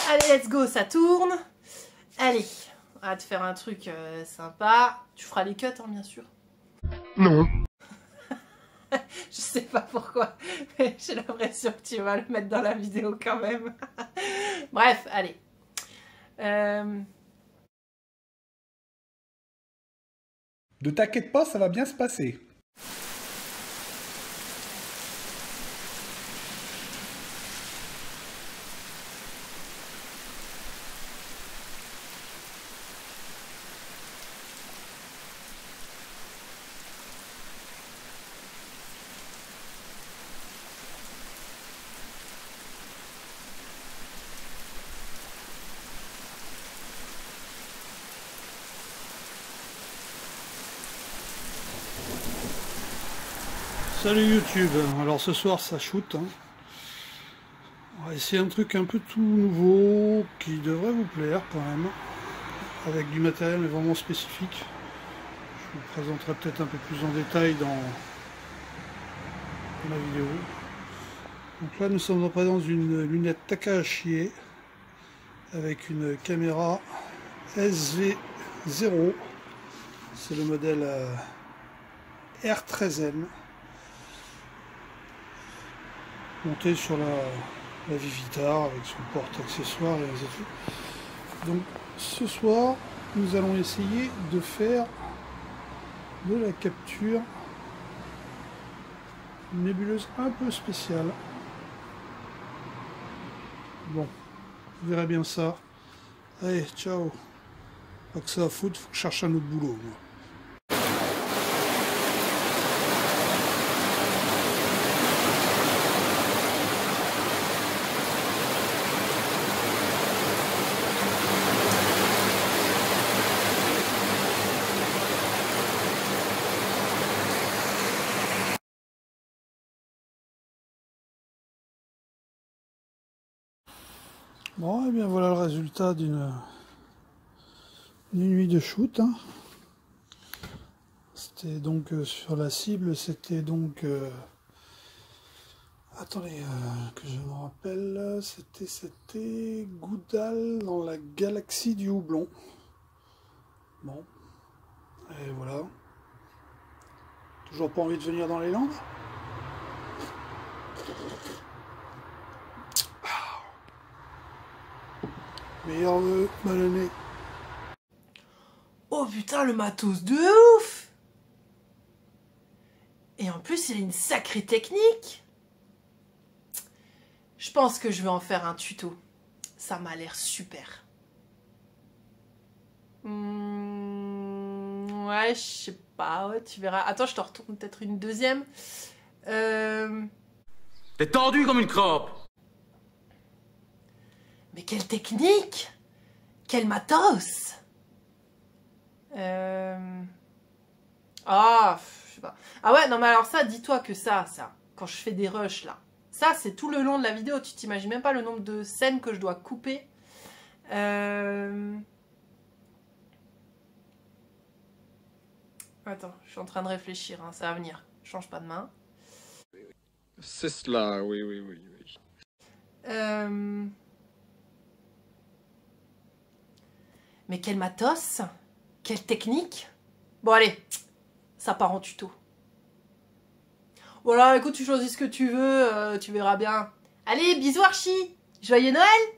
Allez, let's go, ça tourne. Allez, on va te faire un truc sympa. Tu feras les cuts, hein, bien sûr. Non. Je sais pas pourquoi, mais j'ai l'impression que tu vas le mettre dans la vidéo quand même. Bref, allez. Ne t'inquiète pas, ça va bien se passer. Salut YouTube, alors ce soir ça shoot, hein. On va essayer un truc un peu tout nouveau qui devrait vous plaire quand même, avec du matériel vraiment spécifique. Je vous présenterai peut-être un peu plus en détail dans la vidéo. Donc là nous sommes en présence d'une lunette Takahashi avec une caméra SV0, c'est le modèle R13M. Monté sur la Vivitar avec son porte-accessoire et ainsi de suite. Donc ce soir, nous allons essayer de faire de la capture, une nébuleuse un peu spéciale. Bon, vous verrez bien ça. Allez, ciao. Pas que ça à foutre, faut que je cherche un autre boulot, moi. Bon, et bien voilà le résultat d'une nuit de shoot, hein. C'était donc sur la cible, c'était donc... attendez, que je me rappelle, c'était Goudal dans la galaxie du houblon. Bon, et voilà. Toujours pas envie de venir dans les Landes ? Meilleur vœu, bonne année. Oh putain, le matos de ouf! Et en plus, il a une sacrée technique. Je pense que je vais en faire un tuto. Ça m'a l'air super. Ouais, je sais pas, ouais, tu verras. Attends, je te retourne peut-être une deuxième. T'es tendu comme une crotte. Mais quelle technique! Quel matos! Ah, je sais pas. Ah ouais, non mais alors ça, dis-toi que ça, quand je fais des rushs là, ça c'est tout le long de la vidéo, tu t'imagines même pas le nombre de scènes que je dois couper. Attends, je suis en train de réfléchir, hein, ça va venir. Je change pas de main. C'est cela, oui, oui, oui, oui. Mais quel matos! Quelle technique! Bon allez, ça part en tuto. Voilà, écoute, tu choisis ce que tu veux, tu verras bien. Allez, bisous Archie! Joyeux Noël!